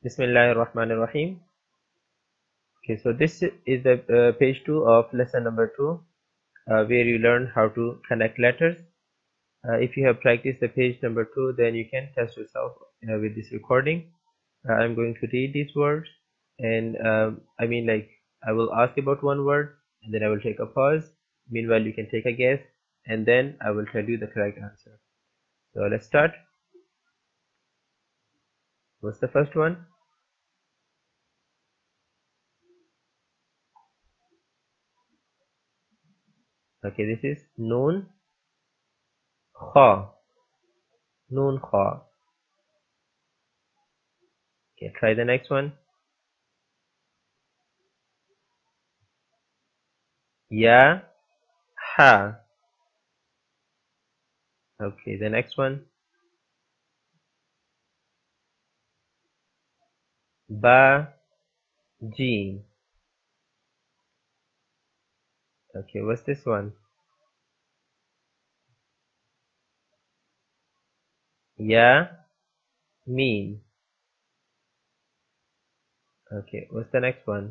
Bismillahirrahmanirrahim. Okay, so this is the page 2 of lesson number 2, where you learn how to connect letters. If you have practiced the page number 2, then you can test yourself with this recording. I'm going to read these words, and I will ask about one word, and then I will take a pause. Meanwhile, you can take a guess, and then I will tell you the correct answer. So let's start. What's the first one? Okay, this is Noon Kha. Noon Kha. Okay, try the next one. Ya Ha. Okay, the next one. Ba Jim. Okay, what's this one? Ya Meen. Okay, what's the next one?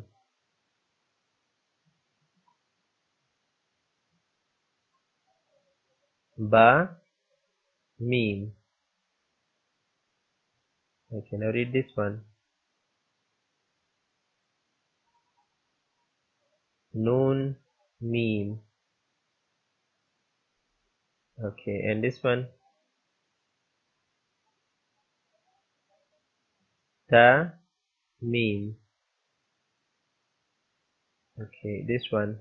Ba Meen. Okay, now read this one. Noon Meen. Okay, and this one. Ta Meen. Okay, this one.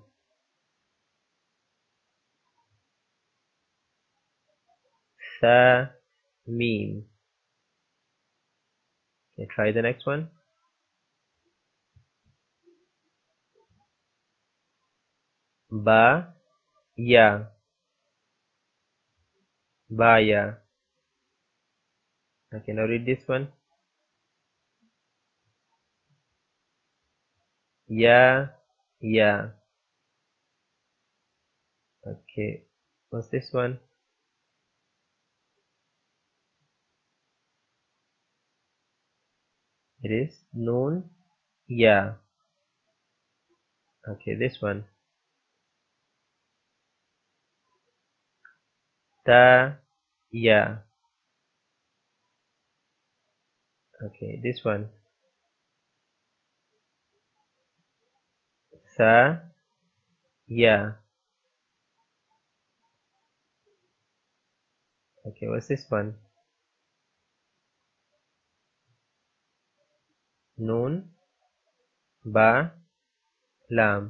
Sa Meen. Okay, try the next one. Ba Ya. Ba Ya. Okay, now read this one. Ya Ya. Okay, what's this one? It is Noon Ya. Okay, this one. Ta Ya. Okay, this one. Sa Ya. Okay, what's this one? Noon Ba Lam.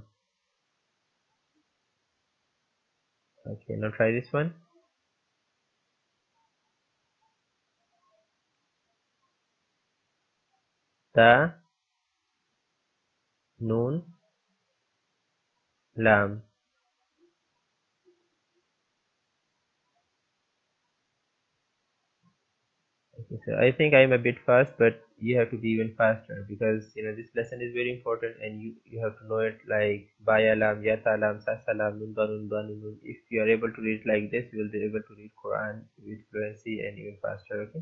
Okay, now try this one. Ta Noon Lam. Okay, so I think I'm a bit fast, but you have to be even faster because this lesson is very important, and you have to know it like Baya Lam, Yata Lam, Sasa Lam, Nun Ba Nun Ba Nun Nun. If you are able to read like this, you will be able to read Quran with fluency and even faster. Okay.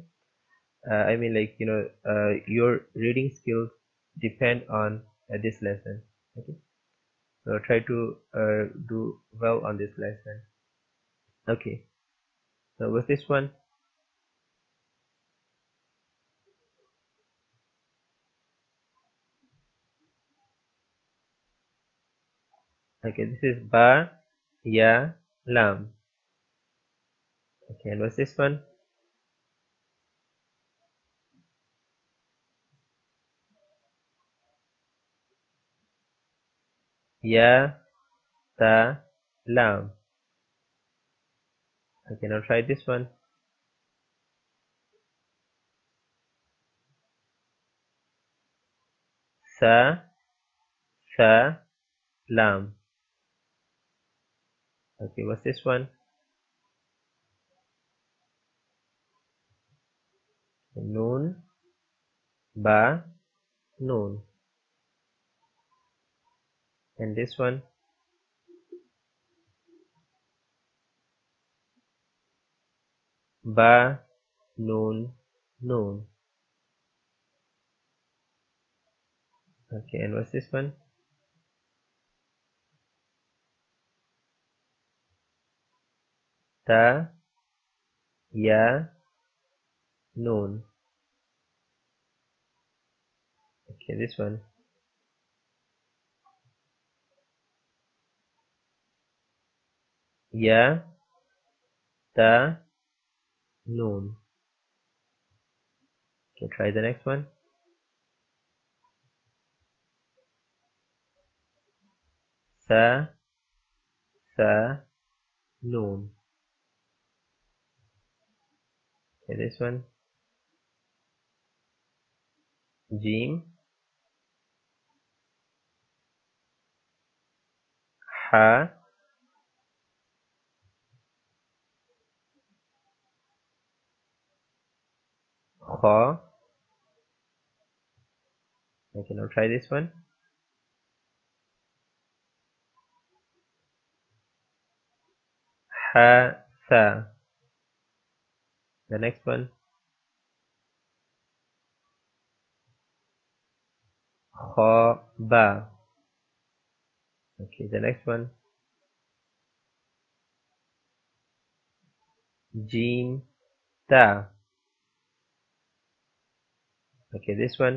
Your reading skills depend on this lesson. Okay, so try to do well on this lesson. Okay, so what's this one? Okay, this is Ba Ya Lam. Okay, and what's this one? Ya Ta Lam. Okay, now try this one. Sa Lam. Okay, what's this one? Noon Ba Noon. And this one? Ba Noon Noon. Okay, and what's this one? Ta, ya, noon. Okay, this one. Ya, ta, noon. Okay, try the next one. Sa, noon. Okay, this one. Jim, ha, kha. Okay, now try this one. Ha, sa. The next one. Kha, ba. Okay, the next one. Jim, ta. Okay, this one.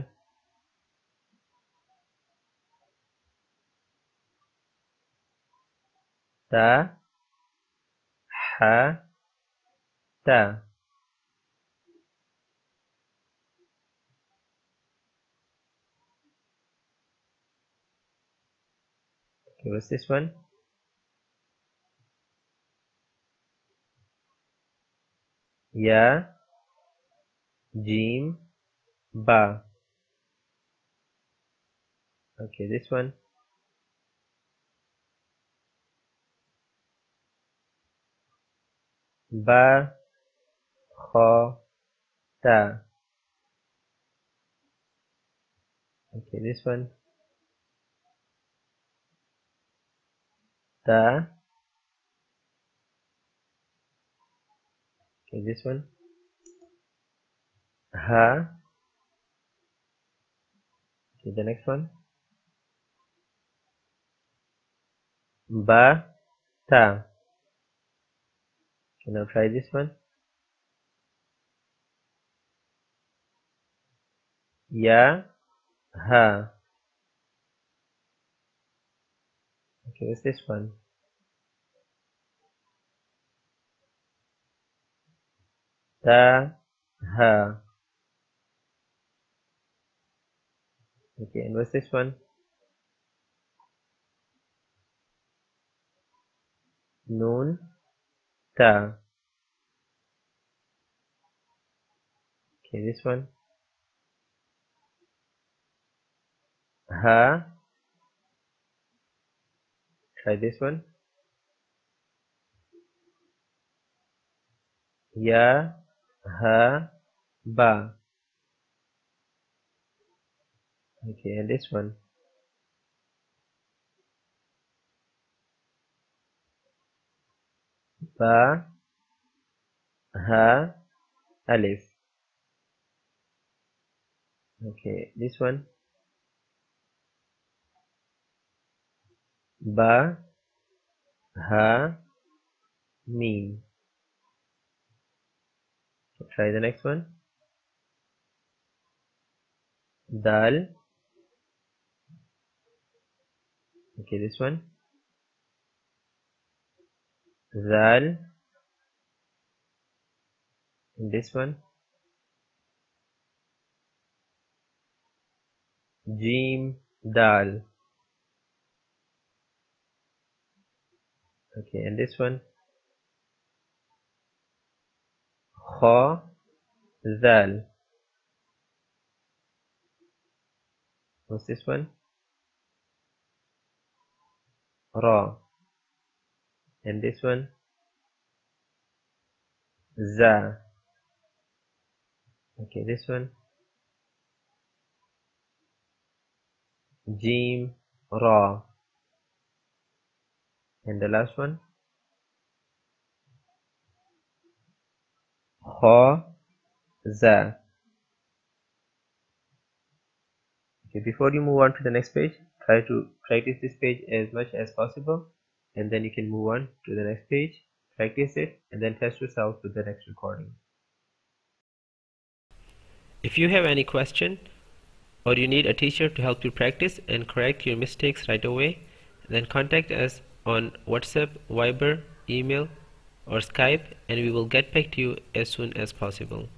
Ta, ha, ta. Okay, what's this one? Ya, Jim, ba. Okay, this one. Ba, kha, ta. Okay, this one. Ta. Okay, this one. Ha. Okay, the next one. Ba, ta. Okay, now try this one. Ya, ha. Okay, what's this one? Ta, ha. Okay, and what's this one? Noon, ta. Okay, this one. Ha. Try this one. Ya, ha, ba. Okay, and this one. Ba, ha, alif. Okay, this one. Ba, ha, mim. Try the next one. Dal. Okay, this one. Zal. And this one. Jim, dal. Okay, and this one. Kha, zal. What's this one? Ra. And this one. Za. Okay, this one. Jim, ra. And the last one. Kha, za. Okay, before you move on to the next page, try to practice this page as much as possible, and then you can move on to the next page, practice it, and then test yourself with the next recording. If you have any question or you need a teacher to help you practice and correct your mistakes right away, then contact us on WhatsApp, Viber, email, or Skype, and we will get back to you as soon as possible.